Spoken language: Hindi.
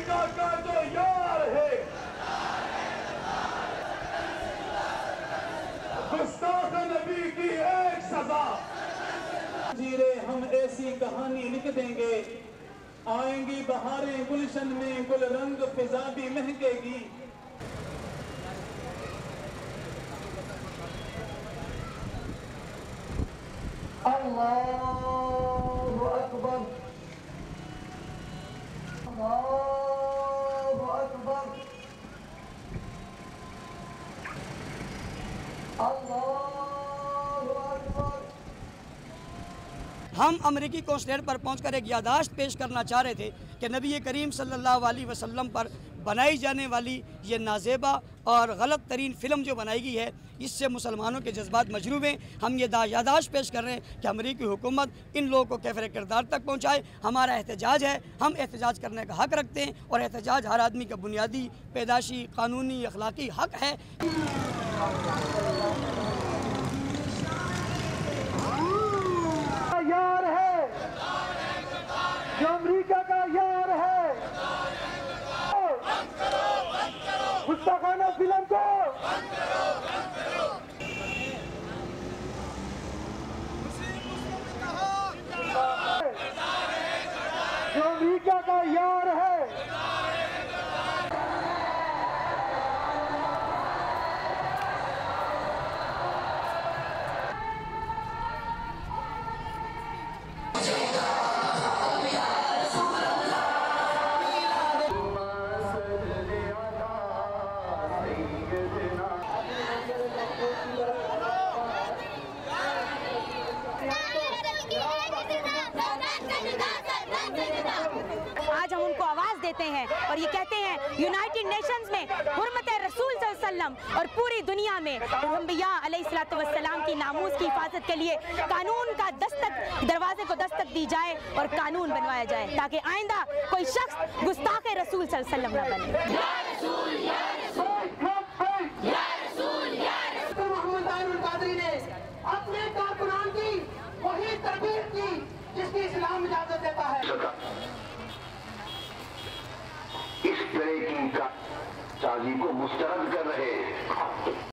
अमेरिका का जो यार है, गुस्ताख नबी की एक सजा। जीरे हम ऐसी कहानी लिख देंगे, आएंगी बहारें गुलशन में, गुल रंग फिजा भी महकेगी। अल्लाहु अकबर, अल्लाहु अकबर, अल्लाहु अकबर। हम अमेरिकी कॉन्सुलेट पर पहुंचकर एक याददाश्त पेश करना चाह रहे थे कि नबी करीम सल्लल्लाहु अलैहि वसल्लम पर बनाई जाने वाली ये नाजेबा और गलत तरीन फ़िल्म जो बनाई गई है, इससे मुसलमानों के जज्बात मजरूब हैं। हम ये याददाश्त पेश कर रहे हैं कि अमेरिकी हुकूमत इन लोगों को कैफ़र किरदार तक पहुँचाए। हमारा एहतजाज है, हम एहतजाज करने का हक़ रखते हैं और एहतजाज हर आदमी का बुनियादी पैदाशी कानूनी अखलाकी हक़ है। यार है जो अमेरिका का यार है, गुस्ताखाना फिल्म को जो अमेरिका का यार है। आज हम उनको आवाज़ देते हैं और ये कहते हैं यूनाइटेड नेशंस में हुर्मत रसूल सल्लल्लाहु अलैहि वसल्लम और पूरी दुनिया में अंबिया अलैहिस्सलातु वस्सलाम की नामूस की हिफाजत के लिए कानून का दरवाजे को दस्तक दी जाए और कानून बनवाया जाए, ताकि आइंदा कोई शख्स गुस्ताख रसूल सल्लल्लाहु अलैहि वसल्लम न बने। अपने कारकुनान की वही तरबियत की जिसकी इस्लाम इजाजत देता है। इस तरह की साजी को मुस्तरद कर रहे हैं।